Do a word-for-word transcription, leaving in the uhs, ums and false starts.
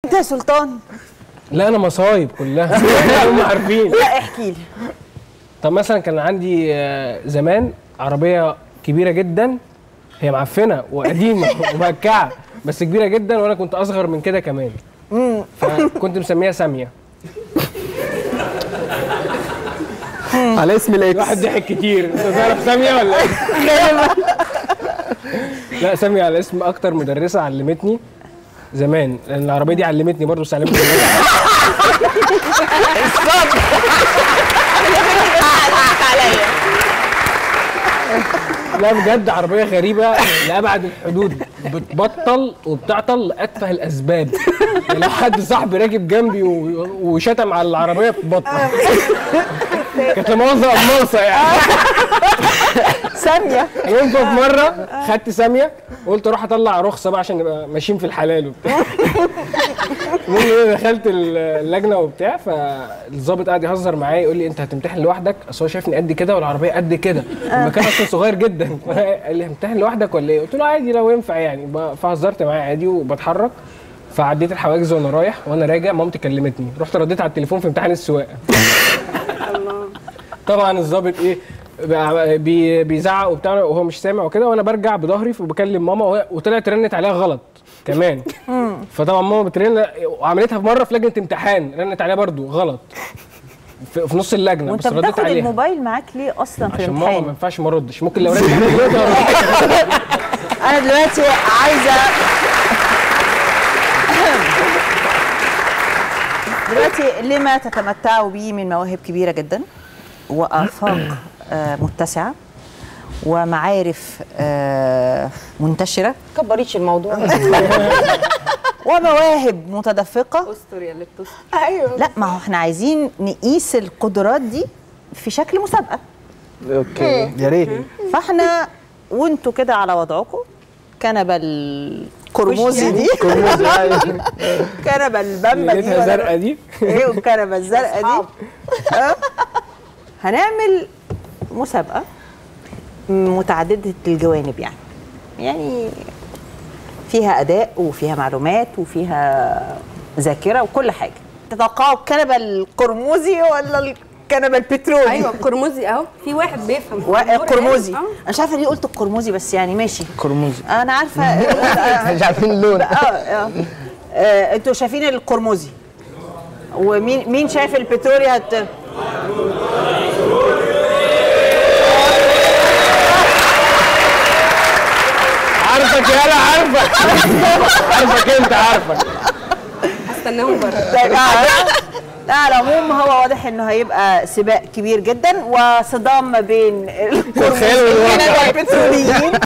انت يا سلطان؟ لا انا مصايب كلها. هم عارفين. لا احكي لي. طب مثلا كان عندي آه، زمان عربيه كبيره جدا، هي معفنه وقديمه ومهكعه بس كبيره جدا، وانا كنت اصغر من كده كمان. فكنت مسميها ساميه. على اسم الاكس. واحد ضحك كتير. انت تعرف ساميه ولا ايه؟ لا ساميه على اسم اكتر مدرسه علمتني زمان، لان العربيه دي علمتني برضه بس علمتني لا بجد عربيه غريبه لابعد الحدود، بتبطل وبتعطل لاتفه الاسباب. يعني لو حد صاحبي راكب جنبي وشتم على العربيه بتبطل. كانت لمؤاخذه قماصه يعني. ساميه. يوم في مره خدت ساميه وقلت اروح اطلع رخصه بقى عشان نبقى ماشيين في الحلال وبتاع. المهم ايه دخلت اللجنه وبتاع، فالظابط قاعد يهزر معايا يقول لي انت هتمتحن لوحدك، اصل هو شايفني قد كده والعربيه قد كده، المكان اصلا صغير جدا. قال لي همتحن لوحدك ولا ايه؟ قلت له عادي لو ينفع يعني، فهزرت معاه عادي وبتحرك. فعديت الحواجز وانا رايح، وانا راجع مامتي كلمتني، رحت رديت على التليفون في امتحان السواقه. طبعا الظابط ايه بي بيزعق وبتاع وهو مش سامع وكده، وانا برجع بظهري وبكلم ماما، وطلعت رنت عليها غلط كمان. فطبعا ماما بترن وعملتها في مره في لجنه امتحان، رنت عليها برضو غلط في, في نص اللجنه. وانت بتاخد الموبايل معاك ليه اصلا في عشان الامتحان؟ ماما ما ينفعش ما اردش، ممكن لو رنت عليها دلوقتي هرد. انا دلوقتي عايزه دلوقتي لما تتمتعوا به من مواهب كبيره جدا وآفاق آه متسعة ومعارف آه منتشرة، كبريش الموضوع. ومواهب متدفقة. استر يا اللي بتستر. ايوه. لا ما هو احنا عايزين نقيس القدرات دي في شكل مسابقة. اوكي يا ريت. فاحنا وانتوا كده على وضعكم، كنبة الكرموزي دي، كنبة البامبا دي الزرقاء دي، ايه والكنبة الزرقاء دي، هنعمل مسابقة متعددة الجوانب يعني يعني فيها أداء وفيها معلومات وفيها ذاكرة وكل حاجة. تتوقعوا الكنبة القرموزي ولا الكنبة البترولي؟ ايوه القرموزي اهو، في واحد بيفهم. القرموزي. انا مش عارفة ليه قلت القرموزي بس يعني ماشي. قرموزي. انا عارفة. مش عارفين اللون. اه اه انتوا شايفين القرموزي، ومين مين شايف البترولي؟ هت عارفك يالا، عارفك عارفك انت عارفك. هستناهم بره. لا على العموم هو واضح انه هيبقى سباق كبير جدا وصدام ما بين القرموزيين والبتروليين.